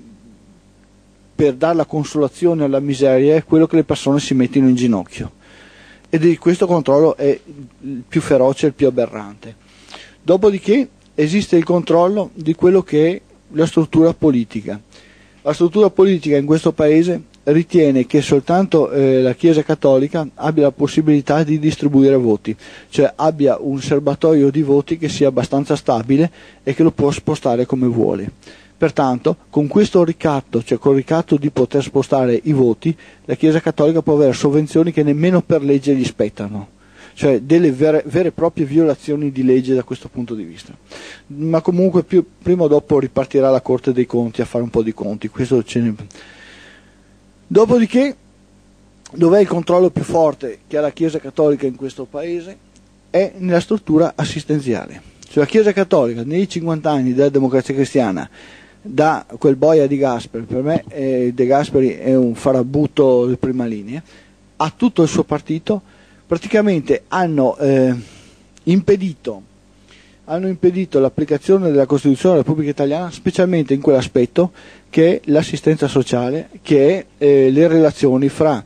A: per dare la consolazione alla miseria è quello che le persone si mettono in ginocchio, ed questo controllo è il più feroce, il più aberrante. Dopodiché esiste il controllo di quello che è la struttura politica. La struttura politica in questo paese ritiene che soltanto eh, la Chiesa Cattolica abbia la possibilità di distribuire voti, cioè abbia un serbatoio di voti che sia abbastanza stabile e che lo può spostare come vuole. Pertanto, con questo ricatto, cioè col ricatto di poter spostare i voti, la Chiesa Cattolica può avere sovvenzioni che nemmeno per legge gli spettano, cioè delle vere, vere e proprie violazioni di legge da questo punto di vista. Ma comunque più, prima o dopo ripartirà la Corte dei Conti a fare un po' di conti. Questo ce ne... Dopodiché, dov'è il controllo più forte che ha la Chiesa Cattolica in questo paese? È nella struttura assistenziale. Cioè la Chiesa Cattolica nei cinquanta anni della Democrazia Cristiana, da quel boia di Gasperi, per me eh, De Gasperi è un farabutto di prima linea, a tutto il suo partito, praticamente hanno eh, impedito, hanno impedito l'applicazione della Costituzione della Repubblica Italiana, specialmente in quell'aspetto che è l'assistenza sociale, che è eh, le relazioni fra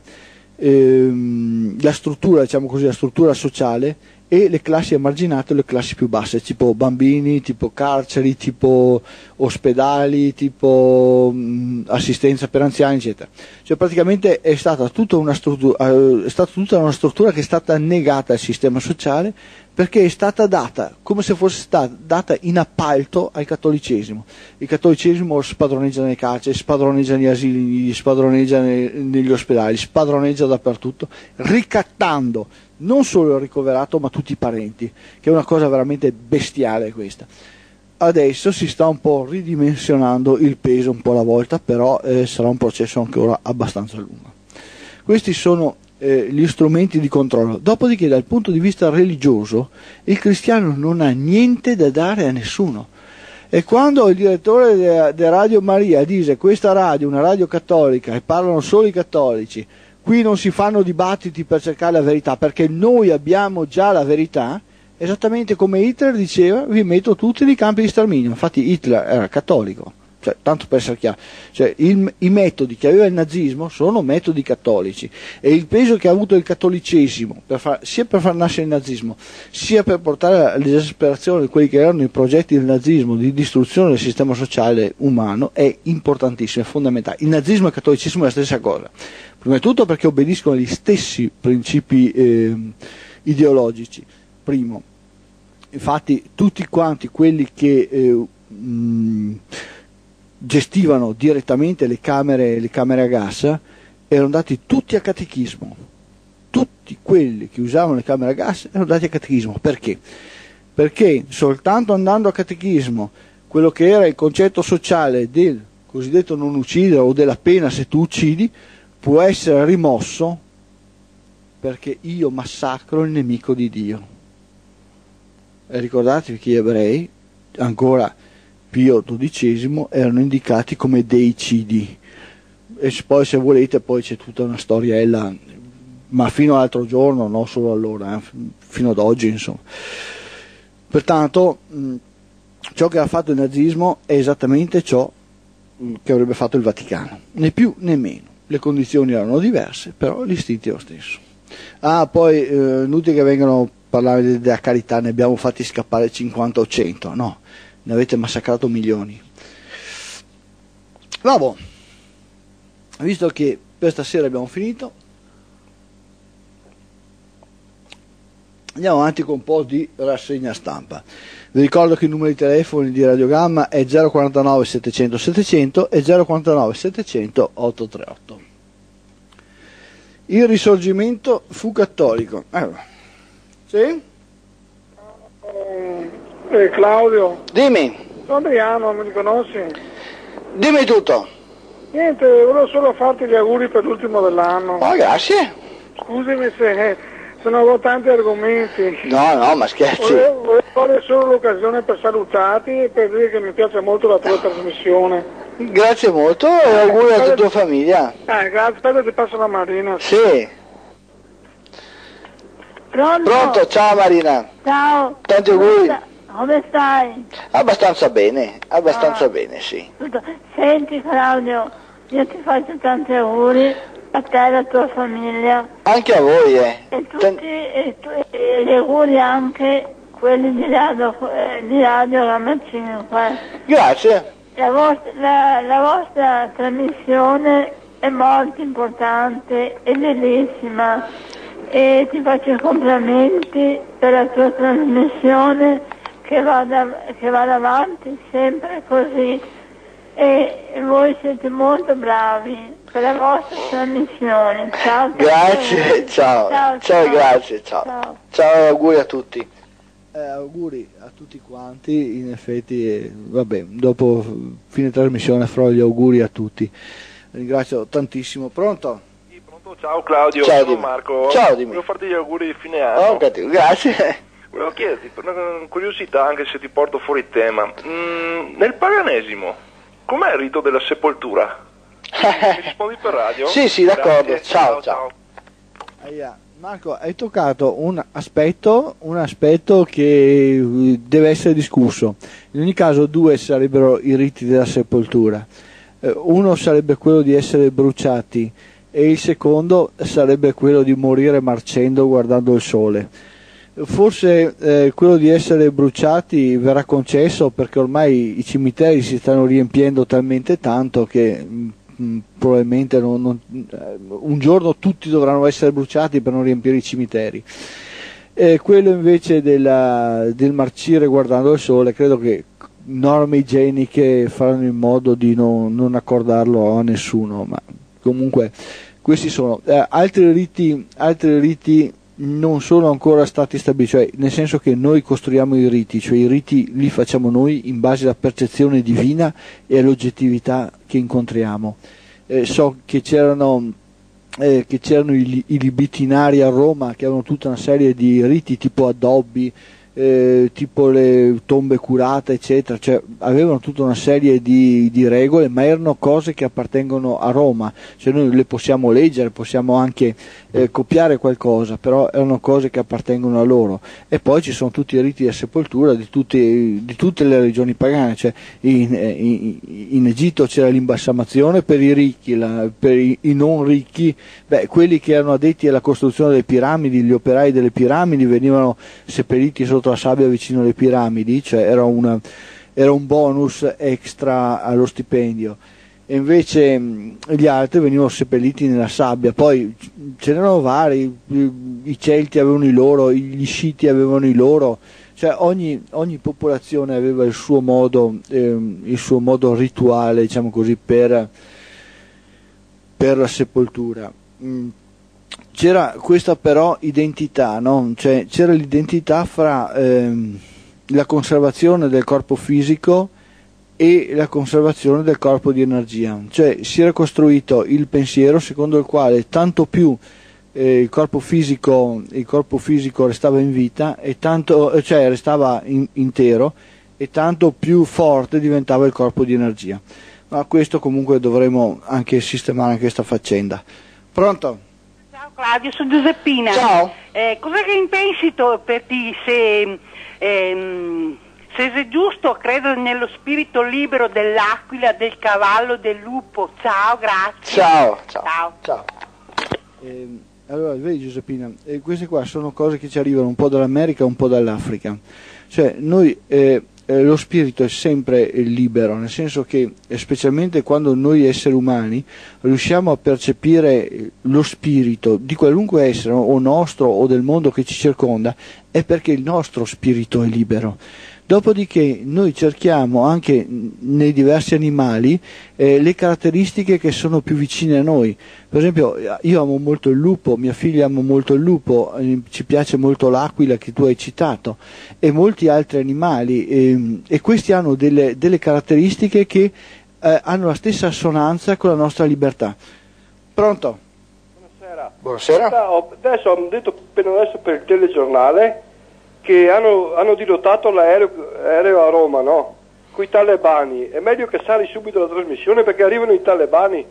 A: ehm, la struttura, diciamo così, la struttura sociale e le classi emarginate o le classi più basse, tipo bambini, tipo carceri, tipo ospedali, tipo mh, assistenza per anziani, eccetera. Cioè praticamente è stata tutta una struttura, è stata tutta una struttura che è stata negata al sistema sociale perché è stata data come se fosse stata data in appalto al cattolicesimo. Il cattolicesimo spadroneggia nelle carceri, spadroneggia negli asili, spadroneggia nei, negli ospedali, spadroneggia dappertutto, ricattando non solo il ricoverato ma tutti i parenti, che è una cosa veramente bestiale questa. Adesso si sta un po' ridimensionando il peso un po' alla volta, però eh, sarà un processo ancora abbastanza lungo. Questi sono Eh, gli strumenti di controllo. Dopodiché, dal punto di vista religioso, il cristiano non ha niente da dare a nessuno. E quando il direttore di de Radio Maria dice questa radio è una radio cattolica e parlano solo i cattolici, qui non si fanno dibattiti per cercare la verità perché noi abbiamo già la verità, esattamente come Hitler diceva, vi metto tutti nei campi di sterminio. Infatti Hitler era cattolico. Cioè, tanto per essere chiaro, cioè, il, i metodi che aveva il nazismo sono metodi cattolici, e il peso che ha avuto il cattolicesimo per far, sia per far nascere il nazismo sia per portare all'esasperazione di quelli che erano i progetti del nazismo di distruzione del sistema sociale umano è importantissimo, è fondamentale. Il nazismo e il cattolicesimo è la stessa cosa, prima di tutto perché obbediscono agli stessi principi eh, ideologici. Primo, infatti tutti quanti quelli che eh, mh, gestivano direttamente le camere, le camere a gas erano andati tutti a catechismo. Tutti quelli che usavano le camere a gas erano andati a catechismo. Perché? Perché soltanto andando a catechismo quello che era il concetto sociale del cosiddetto non uccidere o della pena se tu uccidi può essere rimosso, perché io massacro il nemico di Dio. E ricordatevi che gli ebrei, ancora Pio dodicesimo, erano indicati come deicidi, e poi se volete poi c'è tutta una storiella, ma fino all'altro giorno, non solo allora, eh, fino ad oggi insomma. Pertanto mh, ciò che ha fatto il nazismo è esattamente ciò mh, che avrebbe fatto il Vaticano, né più né meno. Le condizioni erano diverse, però l'istinto è lo stesso. Ah, poi eh, inutile che vengano a parlare della carità, ne abbiamo fatti scappare cinquanta o cento, no, ne avete massacrato milioni. Vabbè, visto che per stasera abbiamo finito, andiamo avanti con un po' di rassegna stampa. Vi ricordo che il numero di telefono di Radiogramma è zero quarantanove settecento settecento e zero quarantanove settecento ottocentotrentanotto. Il risorgimento fu cattolico. Allora. Sì?
B: Eh, Claudio.
A: Dimmi.
B: Sono Adriano, mi riconosci?
A: Dimmi tutto.
B: Niente, volevo solo farti gli auguri per l'ultimo dell'anno.
A: Oh, grazie.
B: Scusami se, se non avevo tanti argomenti.
A: No, no, ma scherzi.
B: Volevo, volevo fare solo l'occasione per salutarti e per dire che mi piace molto la tua trasmissione.
A: Grazie molto e auguri alla tua famiglia.
B: Eh, grazie, aspetta ti passo la Marina.
A: Sì.
C: Pronto?
A: Pronto, ciao Marina.
C: Ciao.
A: Tanti auguri.
C: Come stai?
A: Abbastanza bene, abbastanza
C: Ah.
A: bene, sì.
C: Tutto- Senti Claudio, io ti faccio tanti auguri a te e alla tua famiglia
A: Anche a voi, eh.
C: e tutti
A: Tan-
C: e, tu- e gli auguri anche quelli di Radio, eh, di Radio Rama cinque.
A: Grazie.
C: La vostra, la, la vostra trasmissione è molto importante e bellissima e ti faccio i complimenti per la tua trasmissione che vada, che vada avanti sempre così, e voi siete molto bravi per la vostra trasmissione. Ciao,
A: Grazie, ciao. Ciao,
C: ciao,
A: grazie, ciao.
C: ciao.
A: Ciao, auguri a tutti. Eh, auguri a tutti quanti, in effetti, eh, vabbè, dopo fine trasmissione farò gli auguri a tutti. Ringrazio tantissimo. Pronto?
D: Sì, pronto, ciao Claudio,
A: Ciao,
D: sono
A: dimmi.
D: Marco.
A: Ciao, dimmi.
D: Volevo farti gli auguri di fine anno.
A: Oh, cattivo, grazie.
D: Volevo chiederti, per una curiosità, anche se ti porto fuori tema, mm, nel paganesimo, com'è il rito della sepoltura? Mi rispondi per radio?
A: Sì, sì, d'accordo.
D: Grazie,
A: Ciao, ciao. Aia. Marco, hai toccato un aspetto, un aspetto che eh, deve essere discusso. In ogni caso due sarebbero i riti della sepoltura. Eh, uno sarebbe quello di essere bruciati e il secondo sarebbe quello di morire marcendo guardando il sole. Forse eh, quello di essere bruciati verrà concesso perché ormai i cimiteri si stanno riempiendo talmente tanto che mh, probabilmente non, non, un giorno tutti dovranno essere bruciati per non riempire i cimiteri. E quello invece della, del marcire guardando il sole, credo che norme igieniche faranno in modo di non, non accordarlo a nessuno, ma comunque questi sono. Eh, altri riti, altri riti non sono ancora stati stabiliti, cioè nel senso che noi costruiamo i riti, cioè i riti li facciamo noi in base alla percezione divina e all'oggettività che incontriamo. Eh, so che c'erano, eh, che c'erano i, i libitinari a Roma che avevano tutta una serie di riti tipo addobbi, eh, tipo le tombe curate eccetera, cioè avevano tutta una serie di, di regole, ma erano cose che appartengono a Roma, cioè noi le possiamo leggere, possiamo anche eh, copiare qualcosa, però erano cose che appartengono a loro. E poi ci sono tutti i riti di sepoltura di, tutti, di tutte le religioni pagane, cioè in, in, in Egitto c'era l'imbalsamazione per i ricchi, la, per i, i non ricchi, beh, quelli che erano addetti alla costruzione delle piramidi, gli operai delle piramidi venivano seppelliti sotto la sabbia vicino alle piramidi, cioè era, una, era un bonus extra allo stipendio, e invece mh, gli altri venivano seppelliti nella sabbia. Poi ce n'erano vari, i Celti avevano i loro, gli Sciti avevano i loro, cioè ogni, ogni popolazione aveva il suo modo, eh, il suo modo rituale, diciamo così, per, per la sepoltura. Mm. C'era questa però identità, no? Cioè, c'era l'identità fra ehm, la conservazione del corpo fisico e la conservazione del corpo di energia, cioè si era costruito il pensiero secondo il quale tanto più eh, il corpo fisico il corpo fisico restava in vita e tanto, cioè restava in, intero, e tanto più forte diventava il corpo di energia. Ma questo comunque dovremo anche sistemare anche questa faccenda. Pronto?
E: Ciao Claudio, sono Giuseppina.
A: Ciao.
E: Eh, cosa che pensi tu per te se, ehm, se è giusto credo nello spirito libero dell'aquila, del cavallo, del lupo? Ciao, grazie.
A: Ciao. Ciao.
E: Ciao.
A: Ciao. Eh, allora, vedi Giuseppina, eh, queste qua sono cose che ci arrivano un po' dall'America e un po' dall'Africa. Cioè noi... Eh, lo spirito è sempre libero, nel senso che specialmente quando noi esseri umani riusciamo a percepire lo spirito di qualunque essere, o nostro o del mondo che ci circonda, è perché il nostro spirito è libero. Dopodiché noi cerchiamo anche nei diversi animali eh, le caratteristiche che sono più vicine a noi. Per esempio io amo molto il lupo, mia figlia ama molto il lupo, eh, ci piace molto l'aquila che tu hai citato, e molti altri animali, eh, e questi hanno delle, delle caratteristiche che eh, hanno la stessa assonanza con la nostra libertà. Pronto?
F: Buonasera.
A: Buonasera.
F: Adesso hanno detto appena adesso per il telegiornale che hanno, hanno dirottato l'aereo aereo a Roma, no? Con i talebani. È meglio che sali subito la trasmissione perché arrivano i talebani.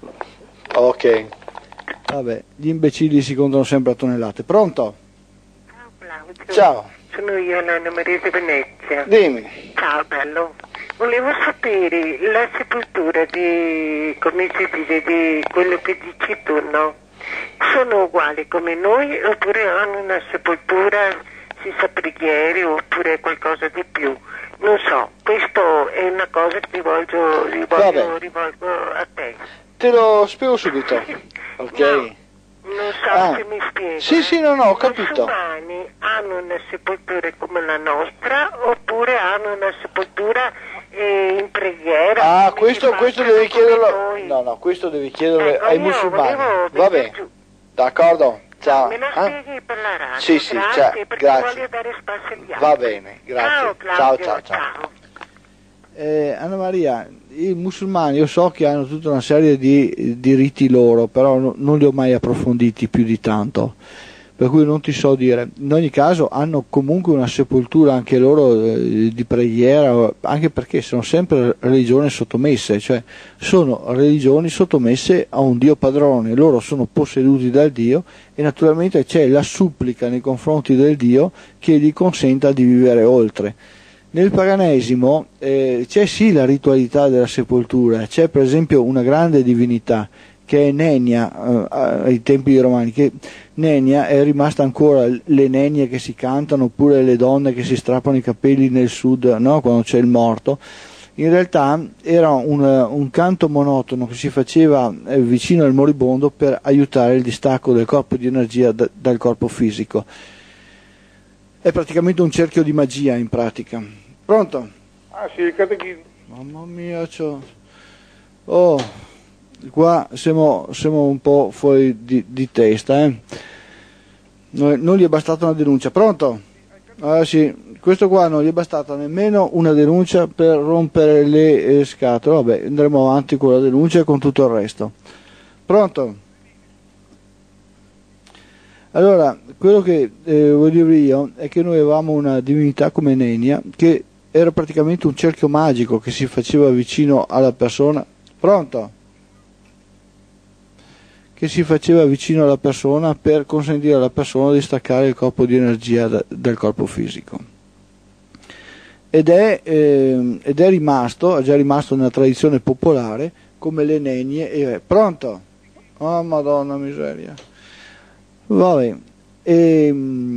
A: Ok. Vabbè, gli imbecilli si contano sempre a tonnellate. Pronto?
G: Ciao Claudio.
A: Ciao.
G: Sono io, Anna Maria di Venezia.
A: Dimmi.
G: Ciao bello. Volevo sapere la sepoltura di, come si dice, di quello che dici tu, no? Sono uguali come noi oppure hanno una sepoltura, si sa, preghiere oppure qualcosa di più? Non so, questo è una cosa che rivolgo, rivolgo, rivolgo a te.
A: Te lo spiego subito. Ok.
G: No, non so
A: ah.
G: se mi spiego.
A: Sì, sì, no, no, ho capito.
G: I musulmani hanno una sepoltura come la nostra oppure hanno una sepoltura eh, in preghiera?
A: Ah, questo, questo devi chiederlo. No, no, questo devi chiederlo
G: ecco,
A: ai
G: io
A: musulmani. Va bene.
G: Giù.
A: D'accordo. Ciao.
G: Me la spieghi
A: ah?
G: per la radio?
A: Sì, sì,
G: grazie,
A: ciao,
G: perché
A: grazie.
G: voglio dare spazio agli altri.
A: Va bene, grazie.
G: Ciao Claudio,
A: ciao, ciao, ciao.
G: ciao.
A: Eh, Anna Maria, i musulmani io so che hanno tutta una serie di, di riti loro, però no, non li ho mai approfonditi più di tanto, per cui non ti so dire. In ogni caso hanno comunque una sepoltura anche loro eh, di preghiera, anche perché sono sempre religioni sottomesse, cioè sono religioni sottomesse a un Dio padrone, loro sono posseduti dal Dio e naturalmente c'è la supplica nei confronti del Dio che gli consenta di vivere oltre. Nel paganesimo eh, c'è sì la ritualità della sepoltura, c'è per esempio una grande divinità che è Nenia eh, ai tempi romani, che Nenia è rimasta ancora, le nenie che si cantano oppure le donne che si strappano i capelli nel sud, no? Quando c'è il morto. In realtà era un, un canto monotono che si faceva eh, vicino al moribondo per aiutare il distacco del corpo di energia da, dal corpo fisico. è praticamente un cerchio di magia in pratica. Pronto?
B: Ah sì, il catechismo.
A: Mamma mia, c'ho... oh, qua siamo, siamo un po' fuori di, di testa, eh. Non, non gli è bastata una denuncia. Pronto? Ah sì, questo qua non gli è bastata nemmeno una denuncia per rompere le eh, scatole. Vabbè, andremo avanti con la denuncia e con tutto il resto. Pronto? Allora, quello che eh, voglio dire io è che noi avevamo una divinità come Nenia, che era praticamente un cerchio magico che si faceva vicino alla persona. Pronto? Che si faceva vicino alla persona per consentire alla persona di staccare il corpo di energia da, dal corpo fisico. Ed è, eh, ed è rimasto, è già rimasto nella tradizione popolare come le nenie. E, pronto? Oh madonna miseria. Vabbè. E,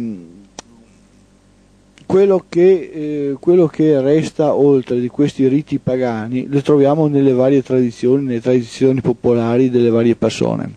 A: quello, che, eh, quello che resta oltre di questi riti pagani lo troviamo nelle varie tradizioni, nelle tradizioni popolari delle varie persone.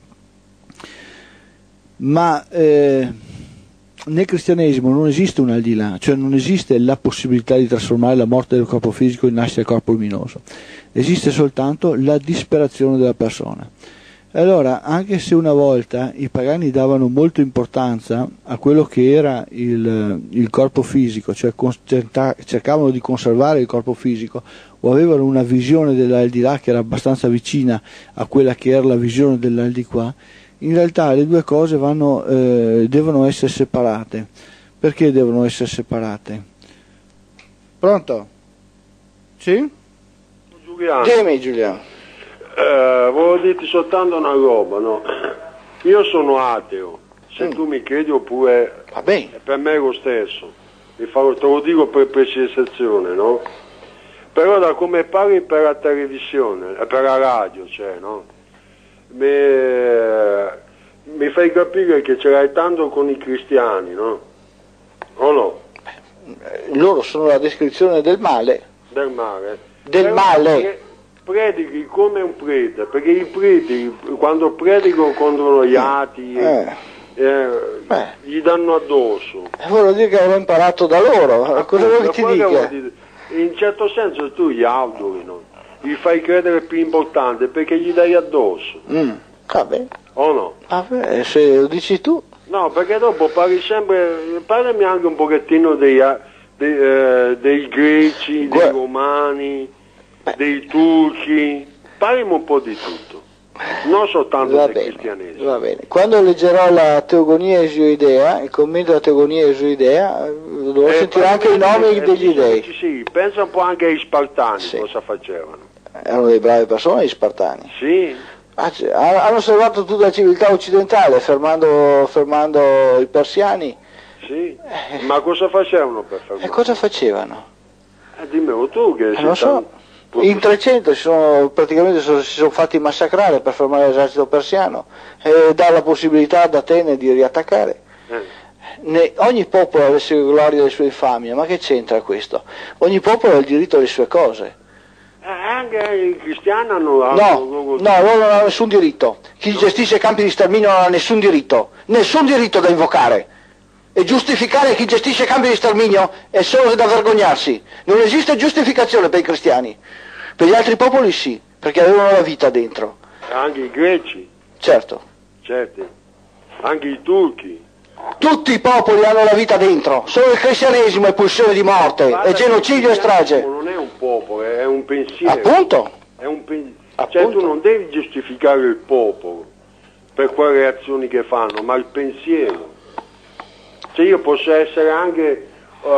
A: Ma eh, nel cristianesimo non esiste un al di là, cioè non esiste la possibilità di trasformare la morte del corpo fisico in nascita del corpo luminoso, esiste soltanto la disperazione della persona. Allora, anche se una volta i pagani davano molta importanza a quello che era il, il corpo fisico, cioè cercavano di conservare il corpo fisico, o avevano una visione dell'aldilà che era abbastanza vicina a quella che era la visione dell'aldilà, in realtà le due cose vanno, eh, devono essere separate. Perché devono essere separate? Pronto? Sì?
H: Giuliano.
A: Dimmi Giuliano.
H: Eh, volevo dirti soltanto una roba, no? Io sono ateo, se mm. tu mi credi oppure
A: va bene.
H: Per me è lo stesso, mi farò, te lo dico per precisazione, no? Però da come parli per la televisione, per la radio, cioè, no? Mi, mi fai capire che ce l'hai tanto con i cristiani, no? O no?
A: Loro sono la descrizione del male.
H: Del male.
A: Del
H: Però
A: male.
H: Predichi come un prete, perché i preti quando predicano contro gli atei
A: eh.
H: eh, gli danno addosso.
A: E voglio dire che avevo imparato da loro. Appunto, cosa vuoi che ti dica?
H: In certo senso tu gli adori, no? Gli fai credere più importante perché gli dai addosso.
A: Mm. Vabbè.
H: O no?
A: Vabbè, se lo dici tu.
H: No, perché dopo parli sempre, parlami anche un pochettino dei, dei, eh, dei greci, dei romani, Beh. dei turchi, parliamo un po' di tutto, non soltanto
A: va
H: del
A: bene,
H: cristianesimo.
A: Va bene. Quando leggerò la Teogonia Esioidea, il commento della Teogonia Esioidea, dovrò eh, sentire anche i nomi eh, degli dei.
H: Sì, sì, pensa un po' anche ai Spartani,
A: sì.
H: Cosa facevano.
A: Erano dei bravi persone gli Spartani.
H: Sì.
A: Ah, hanno salvato tutta la civiltà occidentale fermando, fermando i persiani.
H: Sì, eh. Ma cosa facevano per fermare?
A: E cosa facevano?
H: Eh, dimmelo tu che
A: eh, non so. In trecento si sono, praticamente si sono fatti massacrare per fermare l'esercito persiano e dare la possibilità ad Atene di riattaccare. Eh. Ne, ogni popolo ha le sue glorie e le sue infamie, ma che c'entra questo? Ogni popolo ha il diritto alle sue cose.
H: Eh, anche i cristiani hanno...
A: No, no, loro non hanno nessun diritto. Chi no. gestisce campi di sterminio non ha nessun diritto, nessun diritto da invocare. E giustificare chi gestisce campi di sterminio è solo da vergognarsi. Non esiste giustificazione per i cristiani. Per gli altri popoli sì, perché avevano la vita dentro.
H: Anche i greci.
A: Certo.
H: Certo. Anche i turchi.
A: Tutti i popoli hanno la vita dentro, solo il cristianesimo è pulsione di morte, è genocidio e strage.
H: Non è un popolo, è un pensiero.
A: Appunto.
H: È un pen... Cioè tu non devi giustificare il popolo per quelle azioni che fanno, ma il pensiero. Cioè io posso essere anche uh,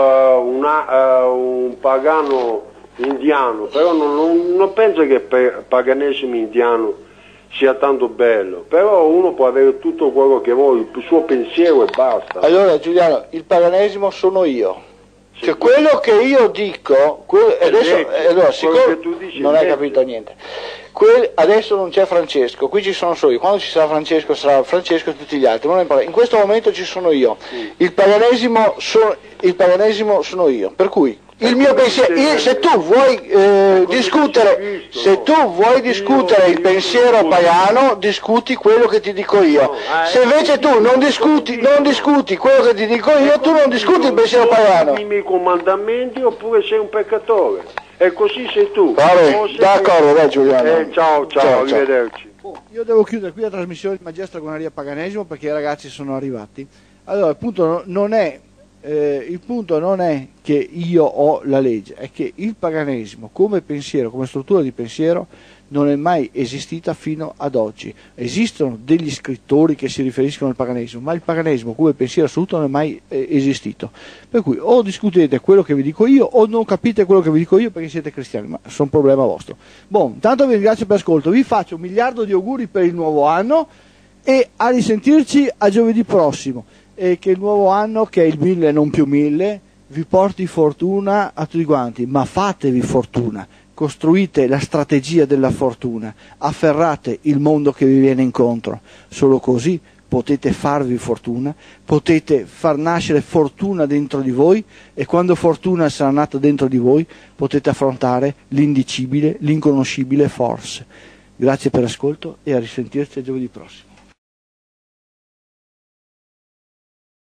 H: una, uh, un pagano indiano, però non, non, non penso che il paganesimo indiano sia tanto bello, però uno può avere tutto quello che vuole, il suo pensiero e basta.
A: Allora Giuliano, il paganesimo sono io, sì, cioè quello che io dico, quello, adesso,
H: detto,
A: allora, siccome
H: tu dici
A: non hai capito niente, que, adesso non c'è Francesco, qui ci sono solo io, quando ci sarà Francesco sarà Francesco e tutti gli altri, non è in questo momento ci sono io, sì. il, paganesimo so, il paganesimo sono io, per cui il mio pensiero, io, se tu vuoi eh, discutere, se tu vuoi discutere il pensiero pagano, discuti quello che ti dico io. Se invece tu non discuti, non discuti quello che ti dico io, tu non discuti il pensiero pagano.
H: I miei comandamenti oppure sei un peccatore. E così sei tu.
A: Vabbè, d'accordo, dai Giuliano.
H: Eh, ciao, ciao, ciao, arrivederci.
A: Io devo chiudere qui la trasmissione di Magia, Stregoneria, Paganesimo perché i ragazzi sono arrivati. Allora, il punto non è, eh, il punto non è che io ho la legge, è che il paganesimo come pensiero, come struttura di pensiero, non è mai esistita fino ad oggi. Esistono degli scrittori che si riferiscono al paganesimo, ma il paganesimo come pensiero assoluto non è mai eh, esistito. Per cui o discutete quello che vi dico io o non capite quello che vi dico io perché siete cristiani, ma sono un problema vostro. Buon, tanto vi ringrazio per l'ascolto, vi faccio un miliardo di auguri per il nuovo anno e a risentirci a giovedì prossimo. E che il nuovo anno, che è il mille non più mille, vi porti fortuna a tutti quanti, ma fatevi fortuna. Costruite la strategia della fortuna, afferrate il mondo che vi viene incontro, solo così potete farvi fortuna, potete far nascere fortuna dentro di voi e quando fortuna sarà nata dentro di voi potete affrontare l'indicibile, l'inconoscibile forse. Grazie per l'ascolto e a risentirci a giovedì prossimo.